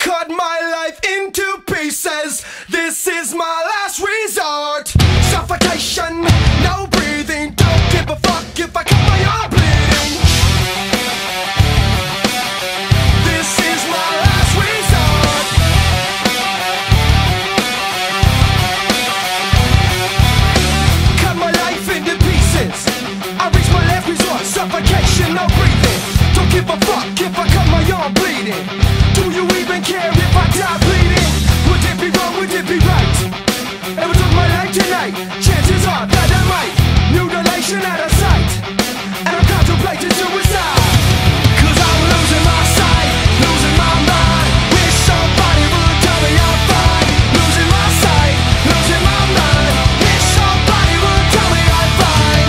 cut my life into pieces. This is my last resort. Suffocation, no breathing. Don't give a fuck if I cut my arm bleeding. This is my last resort. Cut my life into pieces. I reach my last resort. Suffocation, no breathing. Don't give a fuck if I cut my arm bleeding. Do you even care if I die bleeding? Would it be wrong, would it be right? If I took my life tonight, chances are that I might. Mutilation out of sight, and I'm contemplating suicide. Cause I'm losing my sight, losing my mind. Wish somebody would tell me I'm fine. Losing my sight, losing my mind. Wish somebody would tell me I'm fine.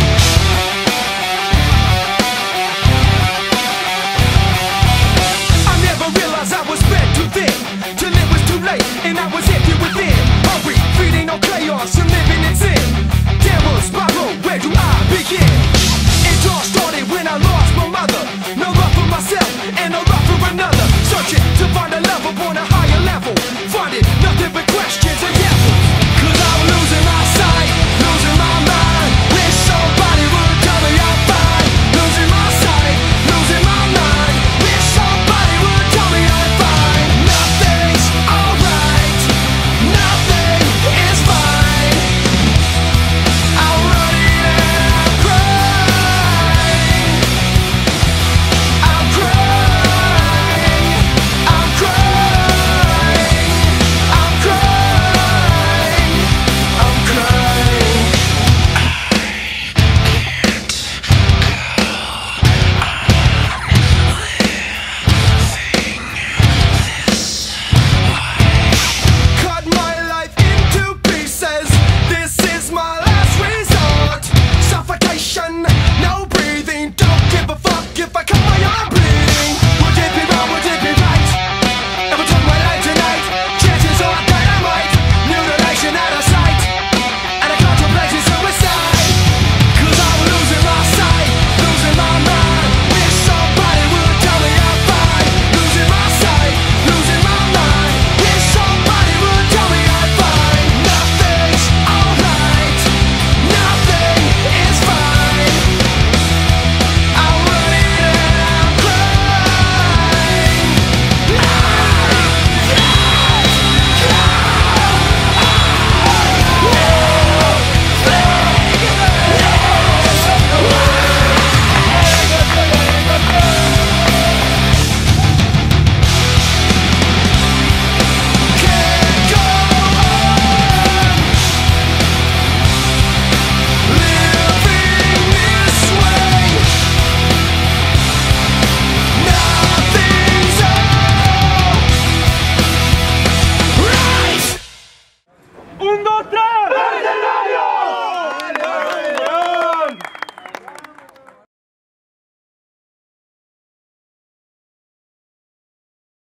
I never realized I was fed too thin, till it was too late and I was empty within. Hungry, feeding on chaos and living in sin. Downward spiral, where do I begin? It all started when I lost my mother. No love for myself and no love for another. Searching to find a love upon a higher level.